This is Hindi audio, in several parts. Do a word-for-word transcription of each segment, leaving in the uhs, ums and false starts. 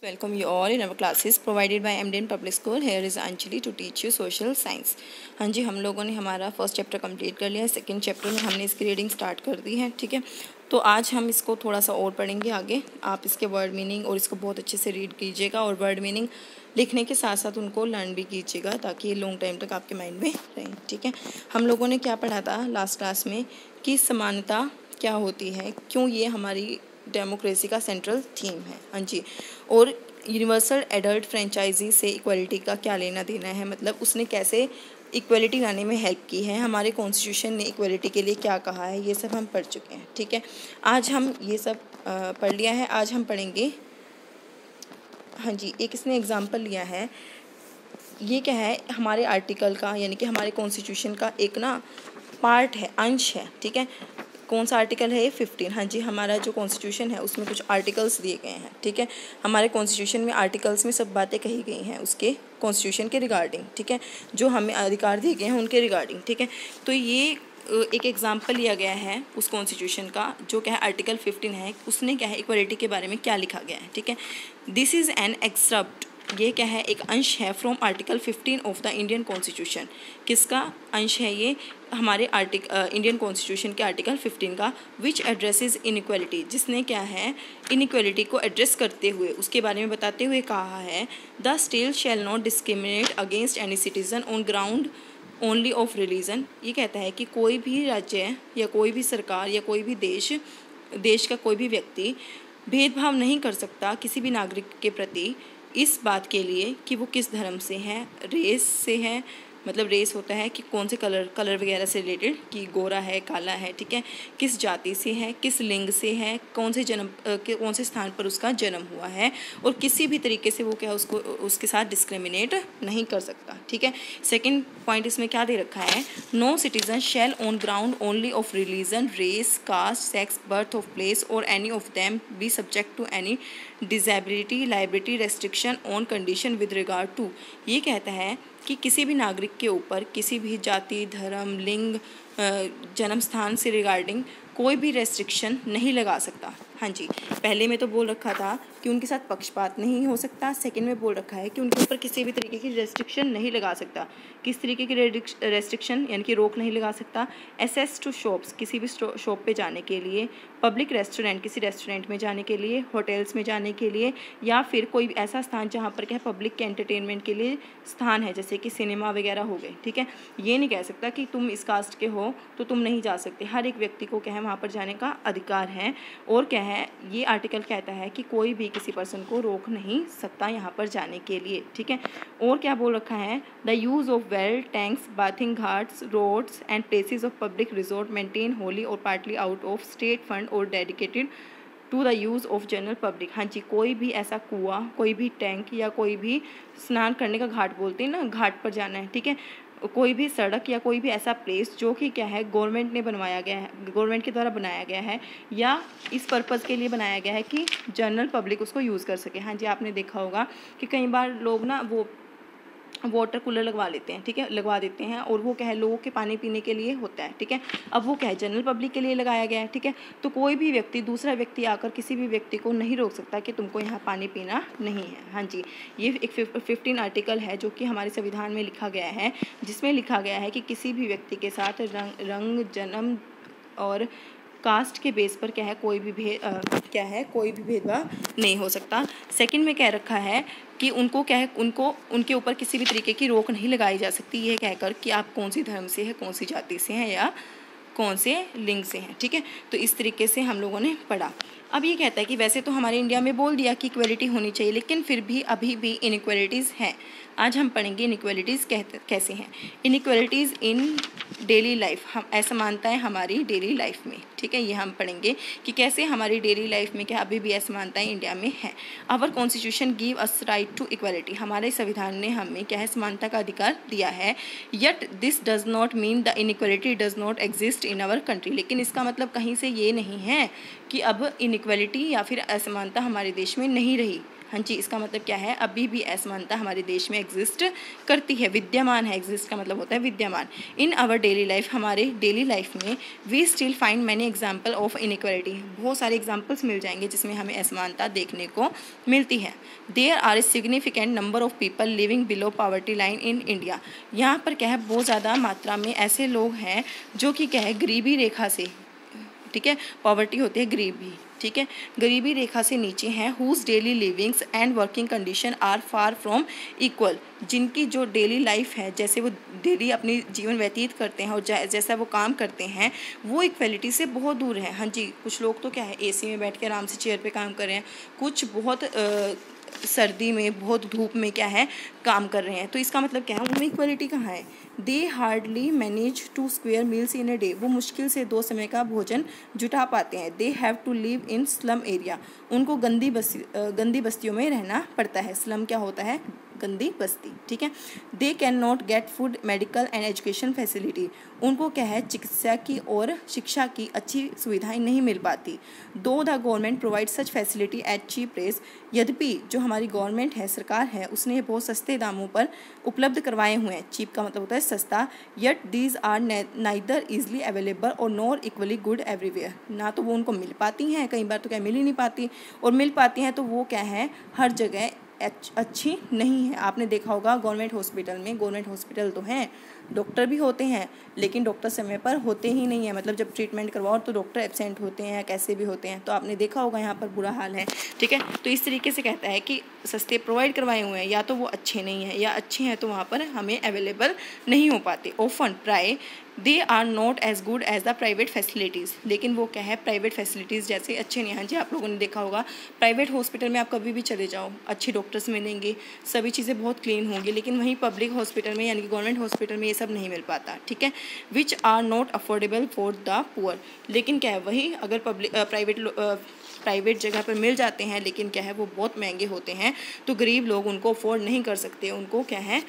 Welcome you all in our classes provided by M D N Public School. Here is Anjali to teach you social science. हाँ जी, हम लोगों ने हमारा फर्स्ट चैप्टर कंप्लीट कर लिया है. सेकंड चैप्टर में हमने इसकी रीडिंग स्टार्ट कर दी है. ठीक है, तो आज हम इसको थोड़ा सा और पढ़ेंगे आगे. आप इसके वर्ड मीनिंग और इसको बहुत अच्छे से रीड कीजिएगा और वर्ड मीनिंग लिखने के साथ साथ उनको लर्न भी कीजिएगा ताकि ये लॉन्ग टाइम तक आपके माइंड में रहें. ठीक है, हम लोगों ने क्या पढ़ा था लास्ट क्लास में कि समानता क्या होती है, क्यों ये हमारी डेमोक्रेसी का सेंट्रल थीम है. हाँ जी, और यूनिवर्सल एडल्ट फ्रेंचाइजी से इक्वलिटी का क्या लेना देना है, मतलब उसने कैसे इक्वलिटी लाने में हेल्प की है, हमारे कॉन्स्टिट्यूशन ने इक्वलिटी के लिए क्या कहा है, ये सब हम पढ़ चुके हैं. ठीक है, आज हम ये सब पढ़ लिया है. आज हम पढ़ेंगे, हाँ जी, एक इसने एग्जांपल लिया है. ये क्या है, हमारे आर्टिकल का यानी कि हमारे कॉन्स्टिट्यूशन का एक ना पार्ट है, अंश है. ठीक है, कौन सा आर्टिकल है ये फिफ्टीन. हाँ जी, हमारा जो कॉन्स्टिट्यूशन है उसमें कुछ आर्टिकल्स दिए गए हैं. ठीक है, हमारे कॉन्स्टिट्यूशन में आर्टिकल्स में सब बातें कही गई हैं उसके कॉन्स्टिट्यूशन के रिगार्डिंग. ठीक है, जो हमें अधिकार दिए गए हैं उनके रिगार्डिंग. ठीक है, तो ये एक एग्जाम्पल लिया गया है उस कॉन्स्टिट्यूशन का जो क्या है आर्टिकल फिफ्टीन है. उसने क्या है इक्वलिटी के बारे में क्या लिखा गया है. ठीक है, दिस इज़ एन एक्सट्रैक्ट, ये क्या है एक अंश है from article fifteen of the Indian constitution. किसका अंश है ये, हमारे आर्टिक इंडियन कॉन्स्टिट्यूशन के आर्टिकल फिफ्टीन का, विच एड्रेसेस इनइक्वालिटी, जिसने क्या है इनइक्वालिटी को एड्रेस करते हुए उसके बारे में बताते हुए कहा है, the state shall not discriminate against any citizen on ground only of religion. ये कहता है कि कोई भी राज्य या कोई भी सरकार या कोई भी देश देश का कोई भी व्यक्ति भेदभाव नहीं कर सकता किसी भी नागरिक के प्रति इस बात के लिए कि वो किस धर्म से है, रेस से है, मतलब रेस होता है कि कौन से कलर कलर वगैरह से रिलेटेड, कि गोरा है, काला है. ठीक है, किस जाति से है, किस लिंग से है, कौन से जन्म कौन से स्थान पर उसका जन्म हुआ है, और किसी भी तरीके से वो क्या उसको उसके साथ डिस्क्रिमिनेट नहीं कर सकता. ठीक है, सेकंड पॉइंट इसमें क्या दे रखा है, no citizen shall on ground only of religion, race, caste, sex, birth of place और any of them be subject to any disability, liability, restriction on condition with regard to. ये कहता है कि किसी भी नागरिक के ऊपर किसी भी जाति, धर्म, लिंग, जन्म स्थान से रिगार्डिंग कोई भी रेस्ट्रिक्शन नहीं लगा सकता. हाँ जी, पहले में तो बोल रखा था कि उनके साथ पक्षपात नहीं हो सकता. सेकंड में बोल रखा है कि उनके ऊपर किसी भी तरीके की रेस्ट्रिक्शन नहीं लगा सकता. किस तरीके की रेस्ट्रिक्शन यानी कि रोक नहीं लगा सकता. एसेस टू शॉप्स, किसी भी शॉप पे जाने के लिए, पब्लिक रेस्टोरेंट, किसी रेस्टोरेंट में जाने के लिए, होटल्स में जाने के लिए, या फिर कोई ऐसा स्थान जहाँ पर क्या है पब्लिक के एंटरटेनमेंट के लिए स्थान है, जैसे कि सिनेमा वगैरह हो गए. ठीक है, ये नहीं कह सकता कि तुम इस कास्ट के हो तो तुम नहीं जा सकते. हर एक व्यक्ति को क्या है वहाँ पर जाने का अधिकार है. और क्या है, ये आर्टिकल कहता है कि कोई भी किसी पर्सन को रोक नहीं सकता यहाँ पर जाने के लिए. ठीक है, और क्या बोल रखा है, the use of well, tanks, bathing ghats, roads and places of public resort maintain wholly और partly out of state fund और dedicated to the use of general public. हाँ जी, कोई भी ऐसा कुआं, कोई भी टैंक या कोई भी स्नान करने का घाट बोलते हैं ना, घाट पर जाना है. ठीक है, कोई भी सड़क या कोई भी ऐसा प्लेस जो कि क्या है गवर्नमेंट ने बनवाया गया है, गवर्नमेंट के द्वारा बनाया गया है, या इस पर्पज़ के लिए बनाया गया है कि जनरल पब्लिक उसको यूज़ कर सके. हाँ जी, आपने देखा होगा कि कई बार लोग ना वो वाटर कूलर लगवा लेते हैं. ठीक है, लगवा देते हैं, और वो क्या है लोगों के पानी पीने के लिए होता है. ठीक है, अब वो क्या है जनरल पब्लिक के लिए लगाया गया है. ठीक है, तो कोई भी व्यक्ति, दूसरा व्यक्ति आकर किसी भी व्यक्ति को नहीं रोक सकता कि तुमको यहाँ पानी पीना नहीं है. हाँ जी, ये एक फिफ्टीन आर्टिकल है जो कि हमारे संविधान में लिखा गया है, जिसमें लिखा गया है कि किसी भी व्यक्ति के साथ रंग रंग जन्म और कास्ट के बेस पर क्या है कोई भी भेद क्या है कोई भी भेदभाव नहीं हो सकता. सेकंड में कह रखा है कि उनको क्या है उनको उनके ऊपर किसी भी तरीके की रोक नहीं लगाई जा सकती, ये कहकर कि आप कौन सी धर्म से है, कौन सी जाति से हैं, या कौन से लिंग से हैं. ठीक है, तो इस तरीके से हम लोगों ने पढ़ा. अब ये कहता है कि वैसे तो हमारे इंडिया में बोल दिया कि इक्वलिटी होनी चाहिए, लेकिन फिर भी अभी भी इनइक्वलिटीज़ हैं. आज हम पढ़ेंगे इनइक्वलिटीज़ कहते कैसे हैं. इनइक्वलिटीज़ इन डेली लाइफ, हम असमानताएं हमारी डेली लाइफ में. ठीक है, ये हम पढ़ेंगे कि कैसे हमारी डेली लाइफ में क्या अभी भी असमानताएं इंडिया में हैं. Our constitution give us right to equality, हमारे संविधान ने हमें क्या है समानता का अधिकार दिया है. Yet this does not mean the inequality does not exist in our country, लेकिन इसका मतलब कहीं से ये नहीं है कि अब इनइक्वलिटी या फिर असमानता हमारे देश में नहीं रही. हाँ जी, इसका मतलब क्या है, अभी भी असमानता हमारे देश में एग्जिस्ट करती है, विद्यमान है। एग्जिस्ट का मतलब होता है विद्यमान। इन आवर डेली लाइफ, हमारे डेली लाइफ में we still find many example of inequality, बहुत सारे एग्जाम्पल्स मिल जाएंगे जिसमें हमें असमानता देखने को मिलती है। There are a significant number of people living below poverty line in India, यहाँ पर क्या है, बहुत ज़्यादा मात्रा में ऐसे लोग हैं जो कि क्या है, गरीबी रेखा से, ठीक है, पॉवर्टी होती है गरीबी, ठीक है, गरीबी रेखा से नीचे हैं, whose daily livings and working condition are far from equal, जिनकी जो डेली लाइफ है, जैसे वो डेली अपनी जीवन व्यतीत करते हैं और जैसा वो काम करते हैं, वो इक्वलिटी से बहुत दूर है। हाँ जी, कुछ लोग तो क्या है, एसी में बैठ के आराम से चेयर पे काम कर रहे हैं, कुछ बहुत आ, सर्दी में, बहुत धूप में क्या है, काम कर रहे हैं। तो इसका मतलब क्या है, उनमें इक्वलिटी कहाँ है। They hardly manage two square meals in a day, वो मुश्किल से दो समय का भोजन जुटा पाते हैं। They have to live in slum area, उनको गंदी बस्ती गंदी बस्तियों में रहना पड़ता है। स्लम क्या होता है, गंदी बस्ती, ठीक है। They can not get food, medical and education facility, उनको क्या है, चिकित्सा की और शिक्षा की अच्छी सुविधाएं नहीं मिल पाती। Though the government provide such facility at cheap rates, यद्यपि जो हमारी गवर्नमेंट है, सरकार है, उसने बहुत सस्ते दामों पर उपलब्ध करवाए हुए हैं। चीप का मतलब होता है सस्ता। Yet these are neither easily available और नॉर इक्वली गुड एवरीवेयर, ना तो वो उनको मिल पाती हैं, कई बार तो क्या मिल ही नहीं पाती, और मिल पाती हैं तो वो क्या है, हर जगह अच्छी नहीं है। आपने देखा होगा गवर्नमेंट हॉस्पिटल में, गवर्नमेंट हॉस्पिटल तो हैं, डॉक्टर भी होते हैं, लेकिन डॉक्टर समय पर होते ही नहीं है, मतलब जब ट्रीटमेंट करवाओ तो डॉक्टर एब्सेंट होते हैं, कैसे भी होते हैं, तो आपने देखा होगा यहाँ पर बुरा हाल है, ठीक है। तो इस तरीके से कहता है कि सस्ते प्रोवाइड करवाए हुए हैं, या तो वो अच्छे नहीं हैं, या अच्छे हैं तो वहाँ पर हमें अवेलेबल नहीं हो पाते। ऑफन प्राय they are not as good as the private facilities, लेकिन वो क्या है, प्राइवेट फैसिलिटीज़ जैसे अच्छे नहीं हैं। हाँ जी, आप लोगों ने देखा होगा प्राइवेट हॉस्पिटल में आप कभी भी चले जाओ, अच्छे डॉक्टर्स मिलेंगे, सभी चीज़ें बहुत क्लीन होंगी, लेकिन वहीं पब्लिक हॉस्पिटल में यानी कि गवर्नमेंट हॉस्पिटल में ये सब नहीं मिल पाता, ठीक है। Which are not affordable for the poor, लेकिन क्या है, वही अगर पब्लिक प्राइवेट प्राइवेट जगह पर मिल जाते हैं, लेकिन क्या है, वो बहुत महंगे होते हैं, तो गरीब लोग उनको अफोर्ड नहीं कर सकते, उनको क्या है,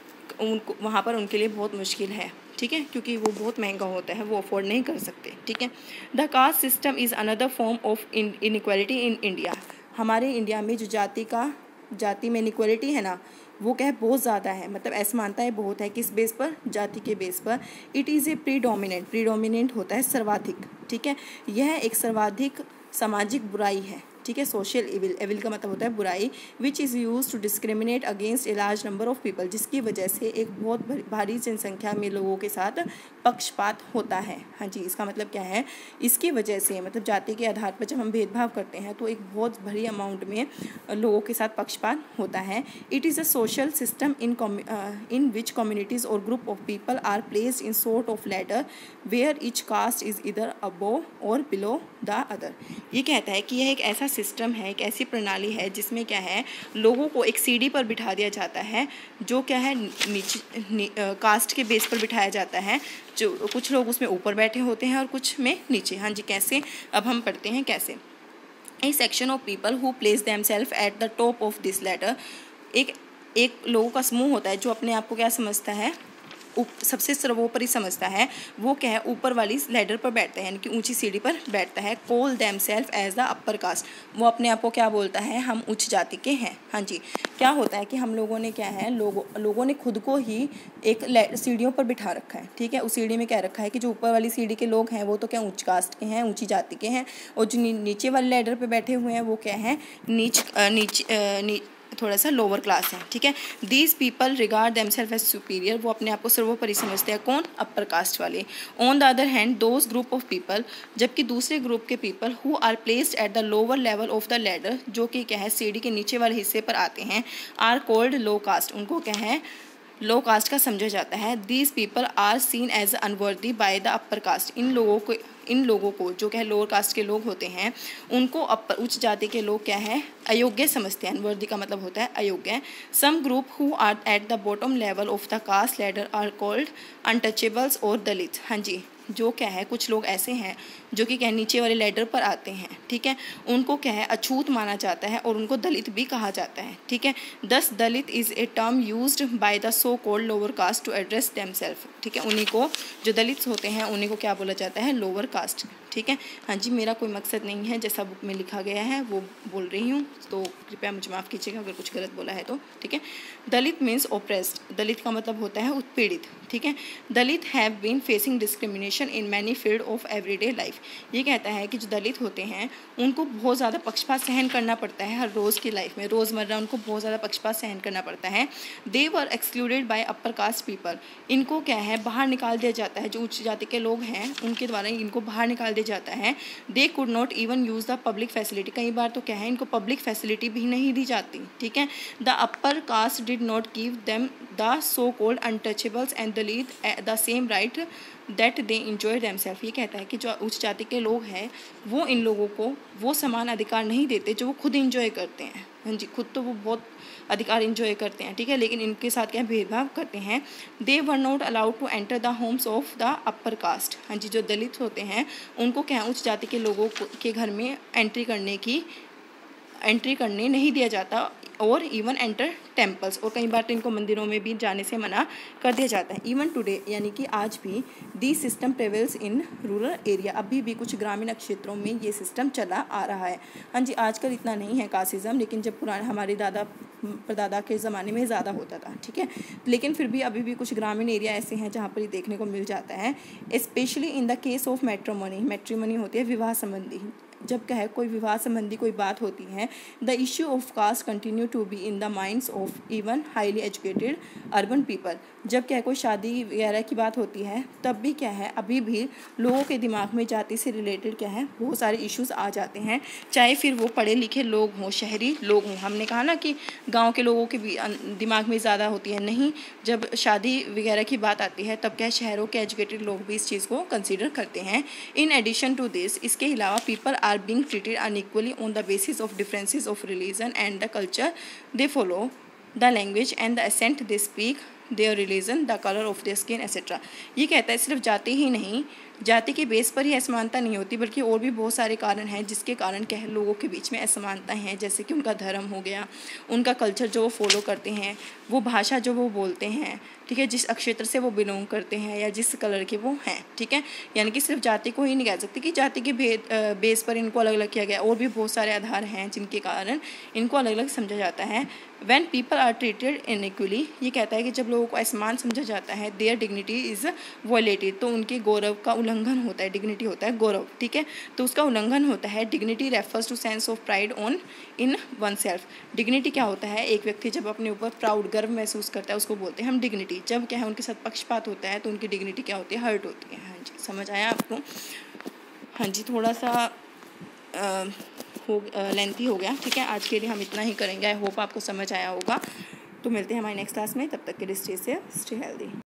उनको वहाँ पर उनके लिए बहुत मुश्किल है, ठीक है, क्योंकि वो बहुत महंगा होता है, वो अफोर्ड नहीं कर सकते, ठीक है। The caste system is another form of inequality in India, हमारे इंडिया में जो जाति का जाति में इनइक्वालिटी है ना, वो क्या है, बहुत ज़्यादा है, मतलब असमानताएं बहुत है। किस बेस पर, जाति के बेस पर। It is a predominant, predominant होता है सर्वाधिक, ठीक है, यह एक सर्वाधिक सामाजिक बुराई है, ठीक है। सोशल इविल, एविल का मतलब होता है बुराई, which is use to discriminate against a large number of people, जिसकी वजह से एक बहुत भारी जनसंख्या में लोगों के साथ पक्षपात होता है। हाँ जी, इसका मतलब क्या है, इसकी वजह से मतलब जाति के आधार पर जब हम भेदभाव करते हैं तो एक बहुत बड़ी अमाउंट में लोगों के साथ पक्षपात होता है। It is a social system in in which communities और group of people are placed in sort of ladder where each caste is either above और बिलो द अदर। ये कहता है कि यह एक ऐसा सिस्टम है, एक ऐसी प्रणाली है जिसमें क्या है, लोगों को एक सीढ़ी पर बिठा दिया जाता है, जो क्या है, नीचे नी, कास्ट के बेस पर बिठाया जाता है, जो कुछ लोग उसमें ऊपर बैठे होते हैं और कुछ में नीचे। हाँ जी, कैसे, अब हम पढ़ते हैं कैसे। A section of people who place themself at the top of this ladder, एक एक लोगों का समूह होता है जो अपने आप को क्या समझता है, सबसे सर्वोपरि समझता है, वो क्या है, ऊपर वाली लैडर पर बैठता है, यानी कि ऊंची सीढ़ी पर बैठता है। Call them self as the upper caste, वो अपने आप को क्या बोलता है, हम उच्च जाति के हैं। हाँ जी, क्या होता है कि हम लोगों ने क्या है, लोगों लोगों ने खुद को ही एक सीढ़ियों पर बिठा रखा है, ठीक है। उस सीढ़ी में क्या रखा है कि जो ऊपर वाली सीढ़ी के लोग हैं वो तो क्या उच्च कास्ट के हैं, ऊँची जाति के हैं, और जो नीचे वाले लैडर पर बैठे हुए हैं वो क्या है, नीच नीच थोड़ा सा लोअर क्लास है, ठीक है। These people regard themself as superior, वो अपने आप को सर्वोपरि समझते हैं, कौन, अपर कास्ट वाले। On the other hand those group of people, जबकि दूसरे ग्रुप के people who are placed at the lower level of the ladder, जो कि क्या है, सीढ़ी के नीचे वाले हिस्से पर आते हैं, आर कॉल्ड लो कास्ट, उनको क्या है, लो कास्ट का समझा जाता है। These people are seen as unworthy by the upper caste, इन लोगों को इन लोगों को जो क्या है, लोअर कास्ट के लोग होते हैं, उनको अपर उच्च जाति के लोग क्या है, अयोग्य समझते हैं। अनवर्दी का मतलब होता है अयोग्य। Some group who are at the bottom level of the caste ladder are called untouchables और दलित। हाँ जी, जो क्या है, कुछ लोग ऐसे हैं जो कि क्या नीचे वाले लैडर पर आते हैं, ठीक है, उनको क्या है, अछूत माना जाता है और उनको दलित भी कहा जाता है, ठीक है। Thus Dalit is a term used by the so called lower caste to address themself, ठीक है, उन्हीं को, जो दलित होते हैं उन्हीं को क्या बोला जाता है, लोअर कास्ट, ठीक है। हाँ जी, मेरा कोई मकसद नहीं है, जैसा बुक में लिखा गया है वो बोल रही हूँ, तो कृपया मुझे माफ़ कीजिएगा अगर कुछ गलत बोला है तो, ठीक है। दलित मीन्स ओप्रेस्ड, दलित का मतलब होता है उत्पीड़ित, ठीक है। Dalit have been facing discrimination in many field of everyday life. ये कहता है कि जो दलित होते हैं उनको बहुत ज़्यादा पक्षपात सहन करना पड़ता है हर रोज़ की लाइफ में, रोज़मर्रा उनको बहुत ज़्यादा पक्षपात सहन करना पड़ता है। They were excluded by upper caste people, इनको क्या है बाहर निकाल दिया जाता है, जो उच्च जाति के लोग हैं उनके द्वारा इनको बाहर निकाल दिया जाता है। They could not even use the public facility, कई बार तो क्या है इनको पब्लिक फैसिलिटी भी नहीं दी जाती, ठीक है। The upper caste did not give them the so called untouchables and Dalit the same right that they enjoy themself. ये कहता है कि जो उच्च जाति के लोग हैं वो इन लोगों को वो समान अधिकार नहीं देते जो वो खुद इंजॉय करते हैं। हाँ जी, खुद तो वो बहुत अधिकार इंजॉय करते हैं, ठीक है, लेकिन इनके साथ क्या भेदभाव करते हैं। They were not allowed to enter the homes of the upper caste, हाँ जी, जो दलित होते हैं उनको क्या है उच्च जाति के लोगों के घर में एंट्री करने की एंट्री करने नहीं दिया जाता, और इवन एंटर टेम्पल्स, और कई बार तो इनको मंदिरों में भी जाने से मना कर दिया जाता है। इवन टुडे, यानी कि आज भी the system prevails in rural area, अभी भी कुछ ग्रामीण क्षेत्रों में ये सिस्टम चला आ रहा है। हाँ जी, आजकल इतना नहीं है कास्टिज्म, लेकिन जब पुराने हमारे दादा परदादा के ज़माने में ज़्यादा होता था, ठीक है, लेकिन फिर भी अभी भी कुछ ग्रामीण एरिया ऐसे हैं जहाँ पर ये देखने को मिल जाता है। Specially in the case of matrimony, matrimony होती है विवाह संबंधी, जब क्या है कोई विवाह संबंधी कोई बात होती है। The issue of caste continue to be in the minds of even highly educated urban people, जब क्या है कोई शादी वगैरह की बात होती है तब भी क्या है अभी भी लोगों के दिमाग में जाति से रिलेटेड क्या है बहुत सारे इश्यूज आ जाते हैं, चाहे फिर वो पढ़े लिखे लोग हों, शहरी लोग हों। हमने कहा ना कि गांव के लोगों के भी दिमाग में ज़्यादा होती है, नहीं, जब शादी वगैरह की बात आती है तब क्या शहरों के एजुकेटेड लोग भी इस चीज़ को कंसिडर करते हैं। इन एडिशन टू दिस, इसके अलावा people are being treated unequally on the basis of differences of religion and the culture they follow, the language and the accent they speak, their religion, the color of their skin, et cetera. ये कहता है सिर्फ जाति ही नहीं, जाति के बेस पर ही असमानता नहीं होती, बल्कि और भी बहुत सारे कारण हैं जिसके कारण क्या है लोगों के बीच में असमानता हैं, जैसे कि उनका धर्म हो गया, उनका कल्चर जो वो फॉलो करते हैं, वो भाषा जो वो बोलते हैं, ठीक है, जिस क्षेत्र से वो बिलोंग करते हैं या जिस कलर के वो हैं, ठीक है। यानी कि सिर्फ जाति को ही नहीं कह सकते कि जाति के भेद बेस पर इनको अलग अलग किया गया, और भी बहुत सारे आधार हैं जिनके कारण इनको अलग अलग समझा जाता है। When people are treated inequally, ये कहता है कि जब लोगों को असमान समझा जाता है, देयर डिग्निटी इज़ वायलेटेड, तो उनके गौरव का उल्लंघन होता है। डिग्निटी होता है गौरव, ठीक है, तो उसका उल्लंघन होता है। Dignity refers to sense of pride on in one self. Dignity क्या होता है, एक व्यक्ति जब अपने ऊपर प्राउड गर्व महसूस करता है उसको बोलते हैं हम डिग्निटी। जब क्या है उनके साथ पक्षपात होता है तो उनकी डिग्निटी क्या होती है, हर्ट होती है। हाँ जी, समझ आया आपको? हाँ जी, थोड़ा सा आ, हो लेंथी हो गया, ठीक है, आज के लिए हम इतना ही करेंगे। आई होप आपको समझ आया होगा। तो मिलते हैं हमारी नेक्स्ट क्लास में, तब तक के लिए स्टे सेफ, स्टे हेल्दी।